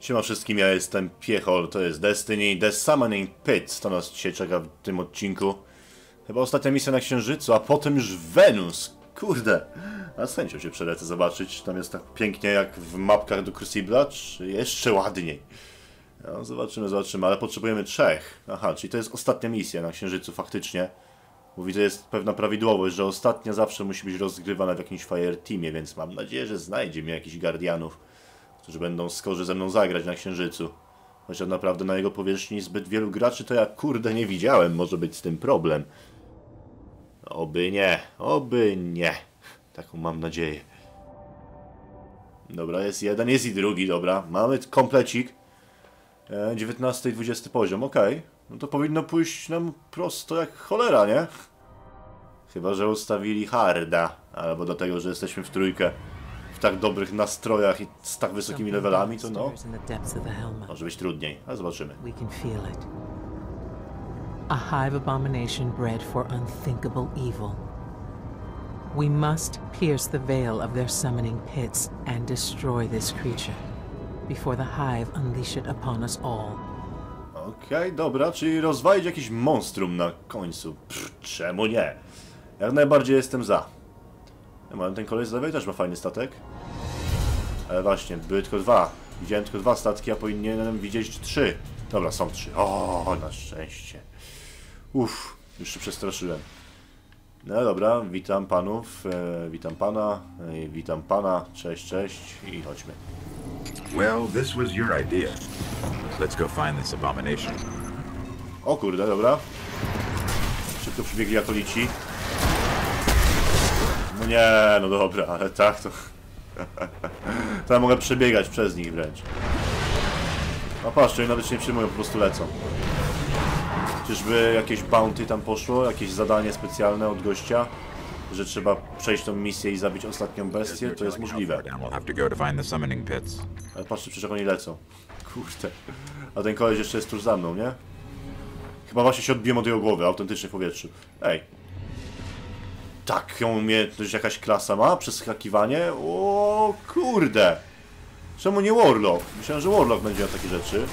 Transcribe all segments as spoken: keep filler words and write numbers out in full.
Siema wszystkim, ja jestem Piechol, to jest Destiny, The Summoning Pit, to nas dzisiaj czeka w tym odcinku. Chyba ostatnia misja na Księżycu, a potem już Wenus. Kurde, a z chęcią się przelecę zobaczyć, czy tam jest tak pięknie jak w mapkach do Crucible'a, czy jeszcze ładniej. No, zobaczymy, zobaczymy, ale potrzebujemy trzech. Aha, czyli to jest ostatnia misja na Księżycu faktycznie. Mówi, to jest pewna prawidłowość, że ostatnia zawsze musi być rozgrywana w jakimś Fireteamie, więc mam nadzieję, że znajdzie mnie jakichś Guardianów, którzy będą skorzy ze mną zagrać na Księżycu. Chociaż naprawdę na jego powierzchni zbyt wielu graczy to ja kurde nie widziałem, może być z tym problem. Oby nie, oby nie. Taką mam nadzieję. Dobra, jest jeden, jest i drugi, dobra. Mamy komplecik. E, dziewiętnasty i dwudziesty poziom, okej. Okay. No to powinno pójść nam prosto jak cholera, nie? Chyba że ustawili harda, albo do tego, że jesteśmy w trójkę. W tak dobrych nastrojach i z tak wysokimi levelami, to no... może być trudniej, ale zobaczymy. A hive abomination bred for unthinkable evil. We must pierce the veil of their summoning pits and destroy this creature before the hive unleash it upon us all. Okej, okay, dobra, czyli rozwalić jakieś monstrum na końcu. Pff, czemu nie? Jak najbardziej jestem za. Ja mam ten koleś z lewej też ma fajny statek. Ale właśnie, były tylko dwa. Widziałem tylko dwa statki, a powinienem widzieć trzy. Dobra, są trzy. O, na szczęście. Uff, już się przestraszyłem. No dobra, witam panów, e, witam pana, e, witam pana, cześć, cześć i chodźmy. Well, this was your idea. Let's go find this abomination. O kurde, dobra. Szybko przybiegli akolici. No nie, no dobra, ale tak to... to ja mogę przebiegać przez nich wręcz. No patrzcie, oni nawet się nie przyjmują, po prostu lecą. Czyżby jakieś bounty tam poszło? Jakieś zadanie specjalne od gościa? Że trzeba przejść tą misję i zabić ostatnią bestię? To jest możliwe. Ale patrzcie, przecież jak oni lecą. Kurde. A ten koleś jeszcze jest tuż za mną, nie? Chyba właśnie się odbiłem od jego głowy, autentycznie w powietrzu. Ej. Taką umiejętność jakaś klasa ma? Przeskakiwanie? O kurde. Czemu nie Warlock? Myślałem, że Warlock będzie miał takie rzeczy.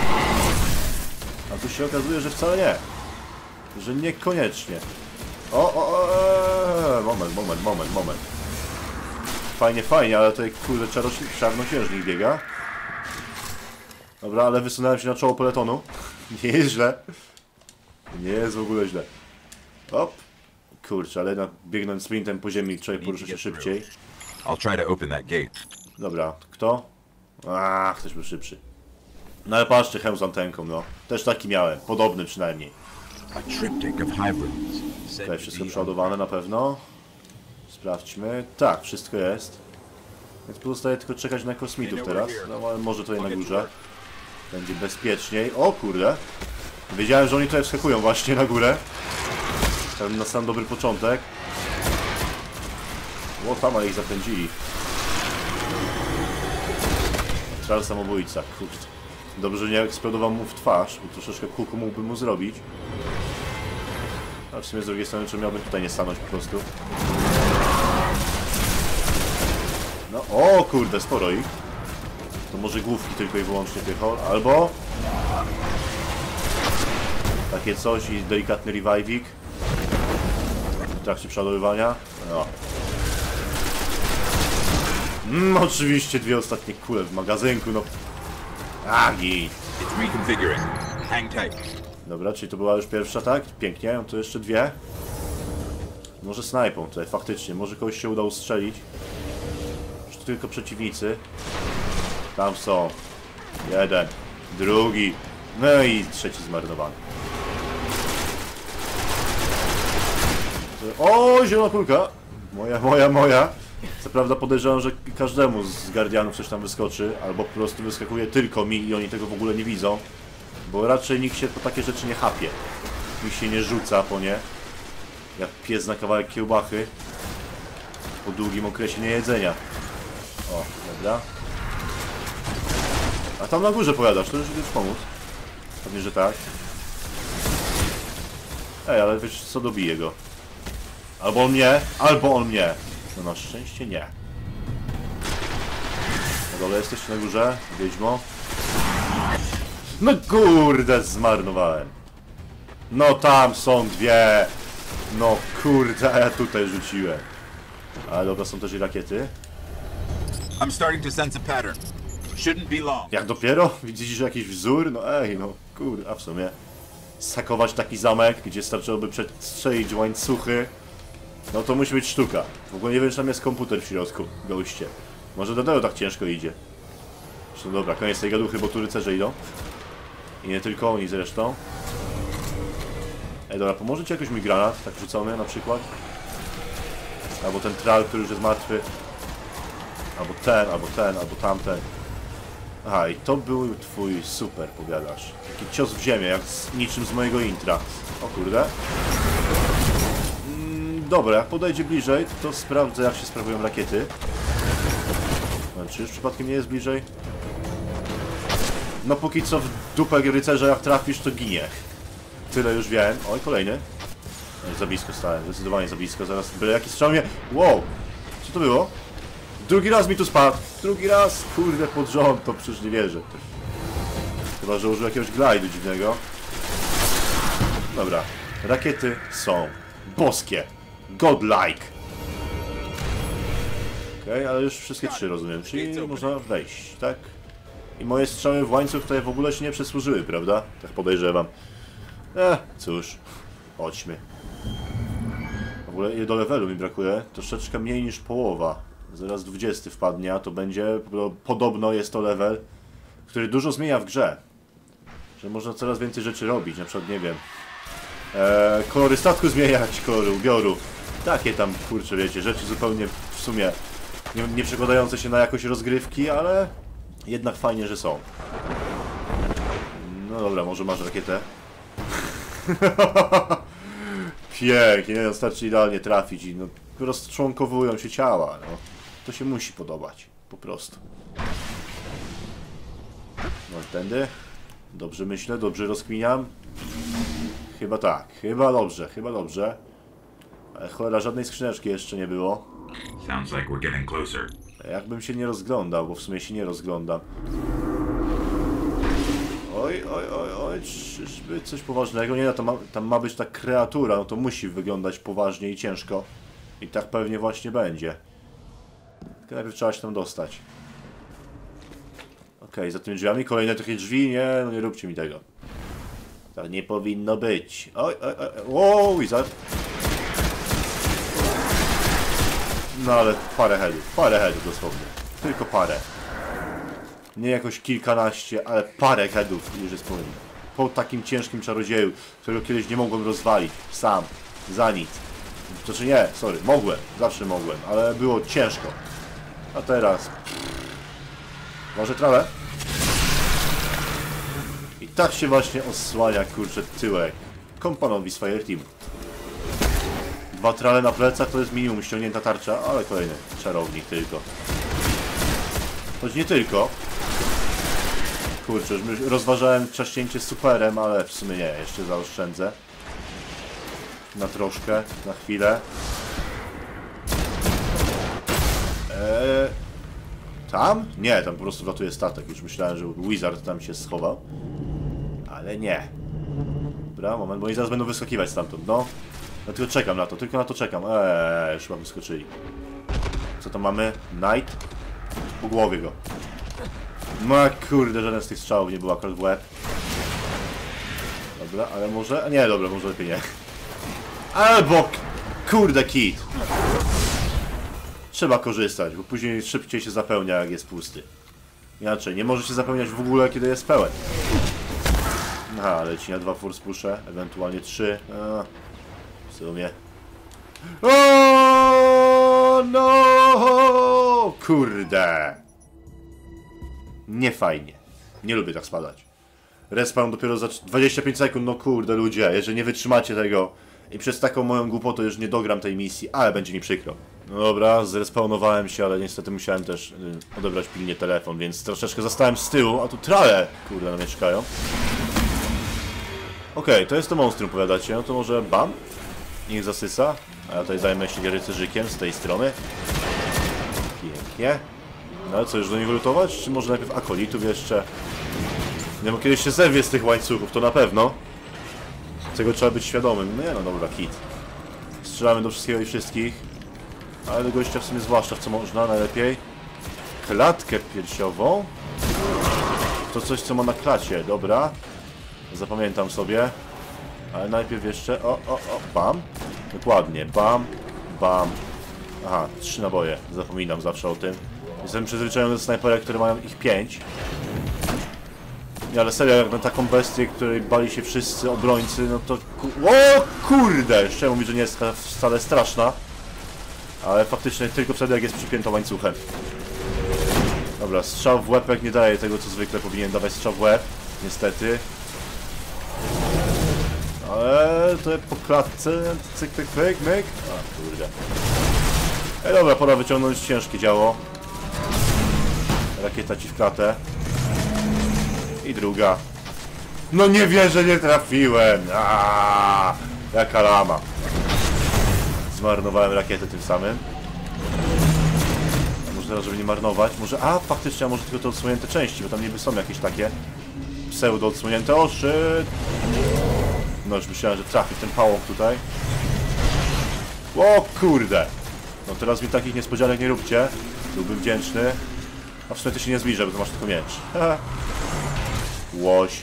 A tu się okazuje, że wcale nie. Że niekoniecznie. O, o, o, e, moment, moment, moment, moment. Fajnie, fajnie, ale tutaj kurde czarnoksiężnik biega. Dobra, ale wysunąłem się na czoło peletonu. Nie jest źle. Nie jest w ogóle źle. Op. Kurczę, ale na, biegnąc sprintem po ziemi człowiek porusza się szybciej. Dobra, kto? A, ktoś był szybszy. No ale patrzcie, hełm z antenką, no. Też taki miałem, podobny przynajmniej. Tutaj wszystko przeładowane na pewno. Sprawdźmy. Tak, wszystko jest. Więc pozostaje tylko czekać na kosmitów teraz. No ale może tutaj na górze będzie bezpieczniej. O kurde. Wiedziałem, że oni tutaj wskakują właśnie na górę. Tam na sam dobry początek. O, tam ale ich zapędzili. Czar samobójca, kurde. Dobrze, że nie eksplodował mu w twarz, bo troszeczkę kuku mógłby mu zrobić. A w sumie z drugiej strony, czy miałbym tutaj nie stanąć po prostu. No, o kurde, sporo ich. To może główki tylko i wyłącznie Piechol, albo... takie coś i delikatny revivik. W trakcie przeładowywania. No. Mm, oczywiście dwie ostatnie kule w magazynku, no. Agi. Dobra, czyli to była już pierwsza, tak? Pięknie, to jeszcze dwie. Może snajpą tutaj, faktycznie. Może kogoś się uda ustrzelić. Już tylko przeciwnicy. Tam są. Jeden. Drugi. No i trzeci zmarnowany. O, zielona kulka. Moja, moja, moja. Co prawda podejrzewam, że każdemu z Guardianów coś tam wyskoczy, albo po prostu wyskakuje tylko mi i oni tego w ogóle nie widzą. Bo raczej nikt się po takie rzeczy nie chapie. Nikt się nie rzuca po nie. Jak pies na kawałek kiełbachy. Po długim okresie niejedzenia. O, dobra. A tam na górze powiadasz, to już już pomóc. Pewnie, że tak. Ej, ale wiesz co, dobije go. Albo on mnie, albo on mnie. No na szczęście nie. Na dole jesteście na górze, wiedźmo. No kurde, zmarnowałem. No tam są dwie. No kurde, a ja tutaj rzuciłem. Ale dobra, są też i rakiety. I'm starting to sense a pattern. Shouldn't be long. Jak dopiero? Widzisz jakiś wzór? No ej, no kurde, a w sumie sakować taki zamek, gdzie starczyłoby przestrzelić łańcuchy, no to musi być sztuka. W ogóle nie wiem, czy tam jest komputer w środku, goście. Może dlatego tak ciężko idzie. Zresztą dobra, koniec tej gaduchy, bo tu rycerze idą. I nie tylko oni zresztą. Ej, dobra, pomożecie jakoś mi granat, tak rzucony na przykład? Albo ten tral, który już jest martwy. Albo ten, albo ten, albo tamten. Aha, i to był twój super, powiadasz. Taki cios w ziemię, jak z, niczym z mojego intra. O kurde. Mm, dobra, jak podejdzie bliżej, to sprawdzę, jak się sprawują rakiety. No, czy już przypadkiem nie jest bliżej? No póki co w dupę rycerza, jak trafisz, to ginie. Tyle już wiem. Oj, kolejny. No, za blisko stałem, zdecydowanie za blisko. Zaraz byle jaki strzał mnie. Wow! Co to było? Drugi raz mi tu spadł. Drugi raz, kurde, pod rząd, to przecież nie wierzę. Chyba, że użył jakiegoś glajdu dziwnego. Dobra. Rakiety są boskie. Godlike. Okej, okay, ale już wszystkie trzy rozumiem. Czyli można wejść, tak? I moje strzały w łańcuch tutaj w ogóle się nie przesłużyły, prawda? Tak podejrzewam. Eh, cóż. Chodźmy. W ogóle ile do levelu mi brakuje? Troszeczkę mniej niż połowa. Zaraz dwudziesty wpadnie, a to będzie... Podobno jest to level, który dużo zmienia w grze. Że można coraz więcej rzeczy robić, na przykład, nie wiem... Eee, kolory statku zmieniać, kolory ubioru. Takie tam, kurczę, wiecie, rzeczy zupełnie w sumie nie, nie przekładające się na jakość rozgrywki, ale jednak fajnie, że są. No dobra, może masz rakietę? Pięknie, no, starczy idealnie trafić i no, rozczłonkowują się ciała, no. To się musi podobać, po prostu. No tędy. Dobrze myślę, dobrze rozkminiam. Chyba tak, chyba dobrze, chyba dobrze. Ale cholera, żadnej skrzyneczki jeszcze nie było. Sounds like we're getting closer. Jakbym się nie rozglądał, bo w sumie się nie rozglądam. Oj, oj, oj, oj, czyżby coś poważnego? Nie, no, tam ma, tam ma być ta kreatura, no to musi wyglądać poważnie i ciężko. I tak pewnie właśnie będzie. Tylko najpierw trzeba się tam dostać. Okej, okay, za tymi drzwiami kolejne takie drzwi, nie, no nie róbcie mi tego. Tak nie powinno być. Oj, oj, oj, wow, wizard. No ale parę headów, parę headów dosłownie. Tylko parę. Nie jakoś kilkanaście, ale parę headów już jest powinno. Po takim ciężkim czarodzieju, którego kiedyś nie mogłem rozwalić. Sam. Za nic. To czy nie, sorry, mogłem. Zawsze mogłem, ale było ciężko. A teraz... Może trawę? I tak się właśnie osłania, kurczę, tyłek kompanowi z Fireteam. Dwa trale na plecach to jest minimum ściągnięta tarcza, ale kolejny czarownik tylko. Choć nie tylko. Kurczę, już rozważałem trzaśnięcie superem, ale w sumie nie, jeszcze zaoszczędzę. Na troszkę, na chwilę. Eee, tam? Nie, tam po prostu wlatuje statek. Już myślałem, że Wizard tam się schował. Ale nie. Dobra, moment, bo oni zaraz będą wyskakiwać stamtąd, no. Ja tylko czekam na to, tylko na to czekam. Eee, już chyba wyskoczyli. Co to mamy? Knight? Po głowie go. No kurde, żaden z tych strzałów nie był akurat w łeb. Dobra, ale może... Nie, dobra, może lepiej nie. Albo... Kurde, kit. Trzeba korzystać, bo później szybciej się zapełnia, jak jest pusty. Inaczej, nie może się zapełniać w ogóle, kiedy jest pełen. Aha, leci na dwa force pusze, ewentualnie trzy. A, w sumie... O no! Kurde! Nie fajnie. Nie lubię tak spadać. Respawn dopiero za dwadzieścia pięć sekund, no kurde ludzie, jeżeli nie wytrzymacie tego i przez taką moją głupotę już nie dogram tej misji, ale będzie mi przykro. No dobra, zrespawnowałem się, ale niestety musiałem też y, odebrać pilnie telefon, więc troszeczkę zostałem z tyłu, a tu trale, kurde, na mnie czekają. Okej, okay, to jest to monstrum, powiadacie, no to może bam? Niech zasysa, a ja tutaj zajmę się rycerzykiem z tej strony. Pięknie. No ale co, już do niego lutować? Czy może najpierw akolitów jeszcze? Nie, bo kiedyś się zerwie z tych łańcuchów, to na pewno. Tego trzeba być świadomym. No nie no, dobra, hit. Strzelamy do wszystkiego i wszystkich. Ale do gościa w sumie zwłaszcza w co można, najlepiej. Klatkę piersiową. To coś, co ma na klacie, dobra. Zapamiętam sobie. Ale najpierw jeszcze... O, o, o, bam. Dokładnie, bam, bam. Aha, trzy naboje. Zapominam zawsze o tym. Jestem przyzwyczajony do snajperek, które mają ich pięć. Nie, ale serio, jak na taką bestię, której bali się wszyscy obrońcy, no to... Ku... O kurde! Jeszcze mówię, że nie jest wcale straszna. Ale faktycznie tylko wtedy, jak jest przypięta łańcuchem. Dobra, strzał w łeb nie daje tego, co zwykle powinien dawać strzał w łeb. Niestety. Ale to po klatce, cyk, pyk, pyk, myk. A, kurde. Ej, dobra, pora wyciągnąć ciężkie działo. Rakieta ci w klatę. I druga. No nie wierzę, nie trafiłem. Aaaa, jaka lama. Zmarnowałem rakietę tym samym. A może teraz, żeby nie marnować. Może, a faktycznie, a może tylko te odsłonięte części, bo tam niby są jakieś takie pseudo odsłonięte. O, shit. No już myślałem, że trafi w ten pałąk tutaj. O kurde. No teraz mi takich niespodzianek nie róbcie. Byłbym wdzięczny. A w sumie ty się nie zbliża, bo to masz tylko miecz. Łoś.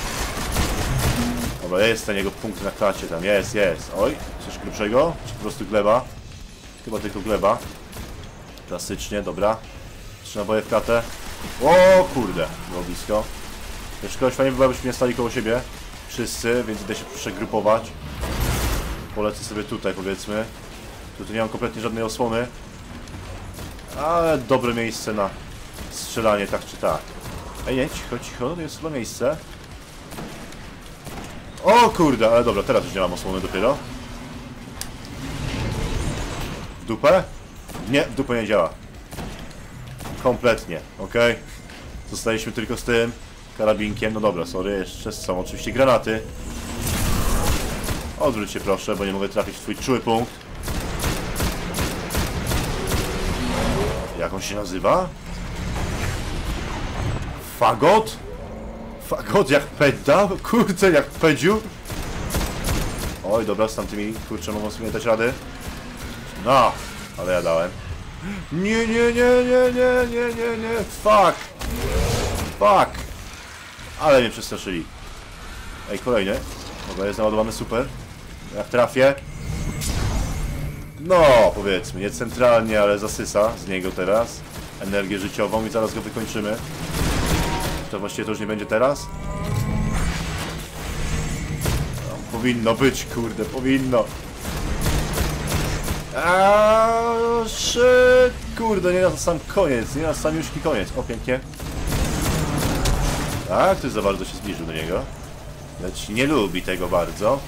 Dobra, jest ten jego punkt na klacie tam. Jest, jest. Oj, coś grubszego? Czy po prostu gleba? Chyba tylko gleba. Klasycznie, dobra. Trzy naboje w klatę. O kurde, było blisko. Jeszcze kogoś fajnie by było, byśmy nie stali koło siebie. Wszyscy, więc idę się przegrupować. Polecę sobie tutaj, powiedzmy. Tutaj nie mam kompletnie żadnej osłony. Ale dobre miejsce na strzelanie, tak czy tak. Ej, nie, cicho, cicho, to jest chyba miejsce. O kurde, ale dobra, teraz już nie mam osłony dopiero. W dupę? Nie, w dupę nie działa. Kompletnie, ok. Zostaliśmy tylko z tym karabinkiem. No dobra, sorry, jeszcze są oczywiście granaty. Odwróć się proszę, bo nie mogę trafić w twój czuły punkt. Jak on się nazywa? Fagot? Fagot jak peda? Kurczę, jak pedziu? Oj, dobra, z tamtymi, kurczę, mogą sobie dać rady. No, ale ja dałem. Nie, nie, nie, nie, nie, nie, nie, nie, fuck. Fuck. Ale mnie przestraszyli. Ej, kolejny. Dobra, jest naładowany, super. Jak trafię. No, powiedzmy, nie centralnie, ale zasysa z niego teraz energię życiową i zaraz go wykończymy. To właściwie to już nie będzie teraz? No, powinno być, kurde, powinno. Aaaa, shit, kurde, nie na to sam koniec, nie na samiuszki koniec. O, pięknie. Tak, ktoś za bardzo się zbliżył do niego. Lecz nie lubi tego bardzo.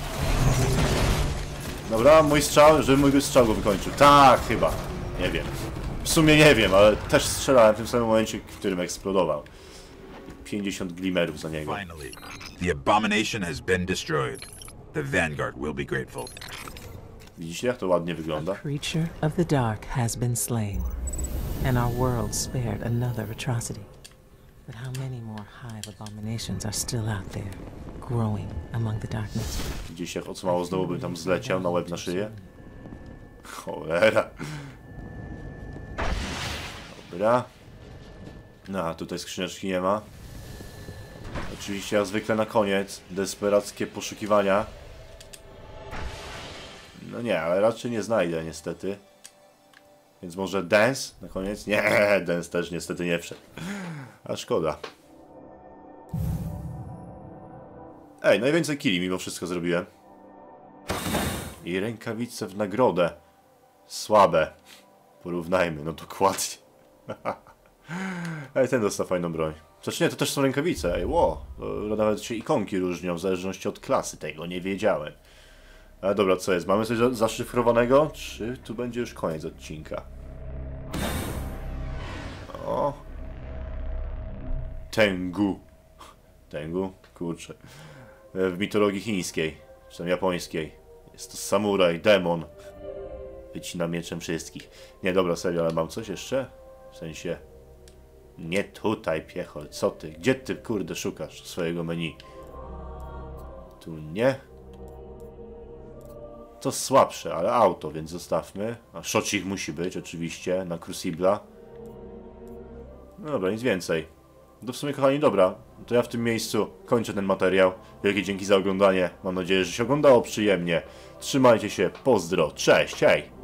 Dobra, mój strzał, żeby mój strzał go wykończył. Tak, chyba. Nie wiem. W sumie nie wiem, ale też strzelałem w tym samym momencie, w którym eksplodował. pięćdziesiąt glimerów za niego. Finally, the abomination has been destroyed. The Vanguard will be grateful. Widzicie, jak to ładnie wygląda? A creature of the dark has been slain, and our world spared another atrocity. But how many more hive abominations are still out there, growing among the darkness? Gdzieś jak od mało znowu bym tam zleciał na łeb na szyję. Cholera. Dobra. No, a tutaj skrzyneczki nie ma. Oczywiście jak zwykle na koniec desperackie poszukiwania. No nie, ale raczej nie znajdę niestety. Więc może dance na koniec? Nie, dance też niestety nie wszedł. A szkoda. Ej, najwięcej killi mimo wszystko zrobiłem. I rękawice w nagrodę. Słabe. Porównajmy, no dokładnie. Ej, ten dostał fajną broń. Znaczy nie, to też są rękawice, ej, ło. To nawet się ikonki różnią w zależności od klasy, tego nie wiedziałem. Ale dobra, co jest? Mamy coś zaszyfrowanego? Czy tu będzie już koniec odcinka? O. Tengu. Tengu? Kurczę. W mitologii chińskiej, czy tam japońskiej. Jest to samuraj, demon. Wycina mieczem wszystkich. Nie, dobra, serio, ale mam coś jeszcze? W sensie... Nie tutaj, piechol. Co ty? Gdzie ty, kurde, szukasz swojego menu? Tu nie. To słabsze, ale auto, więc zostawmy. A szocik musi być, oczywiście, na Crucibla. No dobra, nic więcej. To w sumie, kochani, dobra. To ja w tym miejscu kończę ten materiał. Wielkie dzięki za oglądanie. Mam nadzieję, że się oglądało przyjemnie. Trzymajcie się, pozdro, cześć, hej!